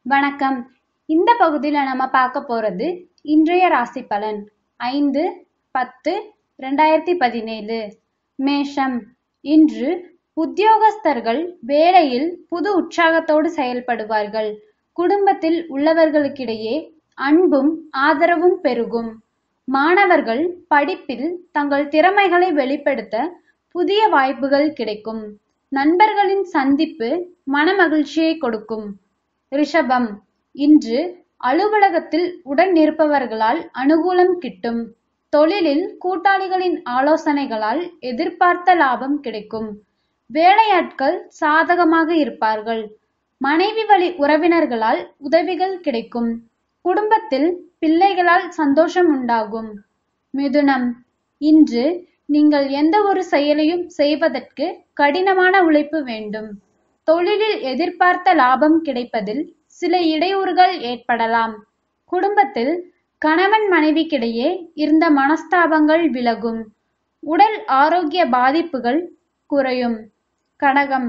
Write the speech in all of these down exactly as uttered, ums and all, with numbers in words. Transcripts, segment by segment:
வணக்கம். இந்த பகுதியில நம்ம பார்க்க போறது இன்றைய ராசி பலன் ஐந்து பத்து ரெண்டாயிரத்தி பதினேழு. மேஷம். இன்று உத்தியோகஸ்தர்கள் வேலையில் புது உற்சாகத்தோடு செயல்படுவார்கள். குடும்பத்தில் உள்ளவர்களுக்கிடையே அன்பும் ஆதரவும் பெருகும். மாணவர்கள் படிப்பில் தங்கள் திறமைகளை வெளிப்படுத்த புதிய வாய்ப்புகள் கிடைக்கும். நண்பர்களின் சந்திப்பு மனமகிழ்ச்சியை கொடுக்கும். ரிஷபம். இன்று அலுவலகத்தில் உடன் இருப்பவர்களால் அனுகூலம் கிட்டும். தொழிலில் கூட்டாளிகளின் ஆலோசனைகளால் எதிர்பார்த்த லாபம் கிடைக்கும். வேலையாட்கள் சாதகமாக இருப்பார்கள். மனைவி வழி உறவினர்களால் உதவிகள் கிடைக்கும். குடும்பத்தில் பிள்ளைகளால் சந்தோஷம் உண்டாகும். மிதுனம். இன்று நீங்கள் எந்த ஒரு செயலையும் செய்வதற்கு கடினமான உழைப்பு வேண்டும். தொழிலில் எதிர்பார்த்த லாபம் கிடைப்பதில் சில இடையூறுகள் ஏற்படலாம். குடும்பத்தில் கணவன் மனைவிக்கிடையே இருந்த மனஸ்தாபங்கள் விலகும். உடல் ஆரோக்கிய பாதிப்புகள் குறையும். கடகம்.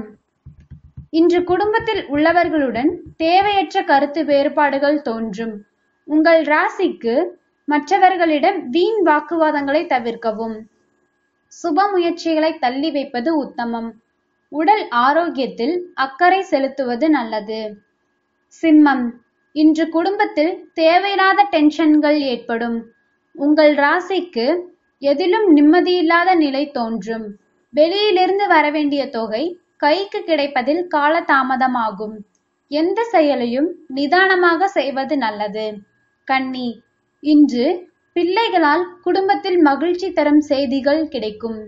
இன்று குடும்பத்தில் உள்ளவர்களுடன் தேவையற்ற கருத்து வேறுபாடுகள் தோன்றும். உங்கள் ராசிக்கு மற்றவர்களிடம் வீண் வாக்குவாதங்களை தவிர்க்கவும். சுப முயற்சிகளை தள்ளி வைப்பது உத்தமம். உடல் ஆரோக்கியத்தில் அக்கறை செலுத்துவது நல்லது. சிம்மம். இன்று குடும்பத்தில் தேவையில்லாத டென்ஷன்கள் ஏற்படும். உங்கள் ராசிக்கு எதிலும் நிம்மதியில்லாத நிலை தோன்றும். வெளியிலிருந்து வரவேண்டிய தொகை கைக்கு கிடைப்பதில் கால தாமதமாகும். எந்த செயலையும் நிதானமாக செய்வது நல்லது. கன்னி. இன்று பிள்ளைகளால் குடும்பத்தில் மகிழ்ச்சி தரும் செய்திகள் கிடைக்கும்.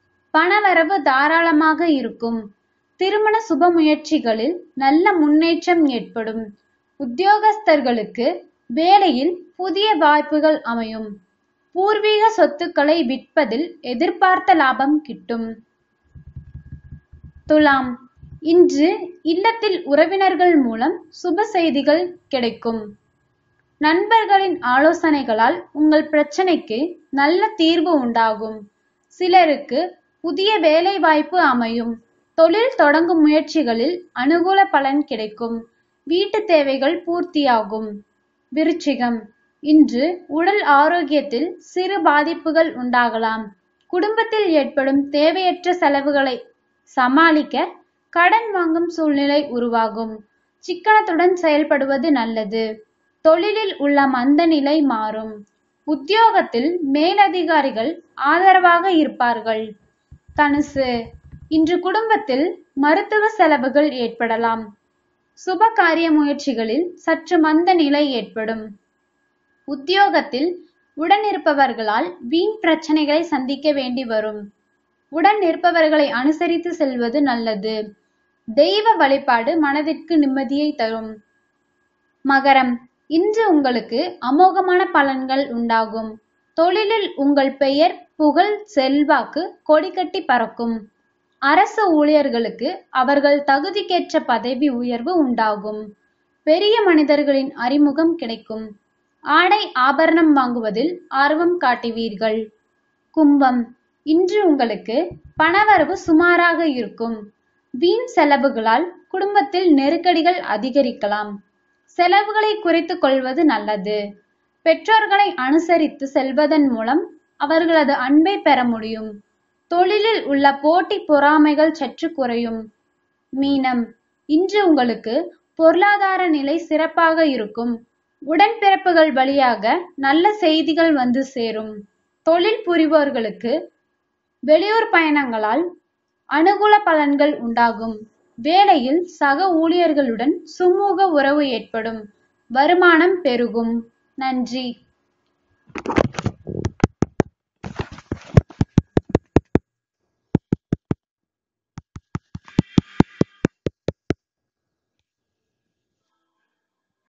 பணவரவு தாராளமாக இருக்கும். திருமண சுப முயற்சிகளில் நல்ல முன்னேற்றம் ஏற்படும். உத்தியோகஸ்தர்களுக்கு வேலையில் புதிய வாய்ப்புகள் அமையும். பூர்வீக சொத்துக்களை விற்பதில் எதிர்பார்த்த லாபம் கிட்டும். துலாம். இன்று இல்லத்தில் உறவினர்கள் மூலம் சுப செய்திகள் கிடைக்கும். நண்பர்களின் ஆலோசனைகளால் உங்கள் பிரச்சனைக்கு நல்ல தீர்வு உண்டாகும். சிலருக்கு புதிய வேலை வாய்ப்பு அமையும். தொழில் தொடங்கும் முயற்சிகளில் அனுகூல பலன் கிடைக்கும். வீட்டு தேவைகள் பூர்த்தியாகும். விருச்சிகம். இன்று உடல் ஆரோக்கியத்தில் சிறு பாதிப்புகள் உண்டாகலாம். குடும்பத்தில் ஏற்படும் தேவையற்ற செலவுகளை சமாளிக்க கடன் வாங்கும் சூழ்நிலை உருவாகும். சிக்கனத்துடன் செயல்படுவது நல்லது. தொழிலில் உள்ள மந்த நிலை மாறும். உத்தியோகத்தில் மேலதிகாரிகள் ஆதரவாக இருப்பார்கள். தனுசு. இன்று குடும்பத்தில் மருத்துவ செலவுகள் ஏற்படலாம். சுப காரிய முயற்சிகளில் சற்று மந்த நிலை ஏற்படும். உத்தியோகத்தில் உடன் இருப்பவர்களால் வீண் பிரச்சனைகளை சந்திக்க வேண்டி வரும். உடன் இருப்பவர்களை அனுசரித்து செல்வது நல்லது. தெய்வ வழிபாடு மனதிற்கு நிம்மதியை தரும். மகரம். இன்று உங்களுக்கு அமோகமான பலன்கள் உண்டாகும். தொழிலில் உங்கள் பெயர் புகழ் செல்வாக்கு கொடிகட்டி பறக்கும். அரசு ஊழியர்களுக்கு அவர்கள் தகுதிக்கேற்ற பதவி உயர்வு உண்டாகும். பெரிய மனிதர்களின் அறிமுகம் கிடைக்கும். ஆடை ஆபரணம் வாங்குவதில் ஆர்வம் காட்டுவீர்கள். கும்பம். இன்று உங்களுக்கு பணவரவு சுமாராக இருக்கும். வீண் செலவுகளால் குடும்பத்தில் நெருக்கடிகள் அதிகரிக்கலாம். செலவுகளை குறைத்துக் கொள்வது நல்லது. பெற்றோர்களை அனுசரித்து செல்வதன் மூலம் அவர்களது அன்பை பெற முடியும். தொழிலில் உள்ள போட்டி பொறாமைகள் சற்று குறையும். மீனம். இன்று உங்களுக்கு பொருளாதார நிலை சிறப்பாக இருக்கும். உடன்பிறப்புகள் வழியாக நல்ல செய்திகள் வந்து சேரும். தொழில் புரிவோர்களுக்கு வெளியூர் பயணங்களால் அனுகூல பலன்கள் உண்டாகும். வேலையில் சக ஊழியர்களுடன் சுமூக உறவு ஏற்படும். வருமானம் பெருகும். நன்றி.